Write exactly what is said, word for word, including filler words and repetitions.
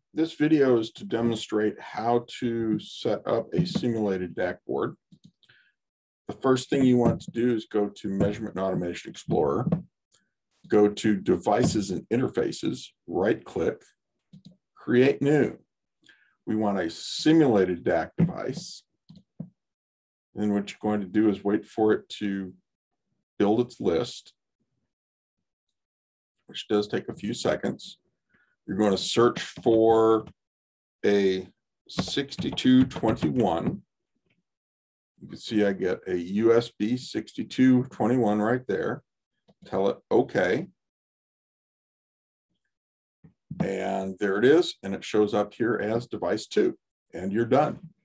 This video is to demonstrate how to set up a simulated D A Q board. The first thing you want to do is go to Measurement and Automation Explorer, go to Devices and Interfaces, right-click, Create New. We want a simulated D A Q device. And what you're going to do is wait for it to build its list, which does take a few seconds. You're going to search for a sixty-two twenty-one. You can see I get a U S B sixty-two twenty-one right there. Tell it OK. And there it is. And it shows up here as device two. And you're done.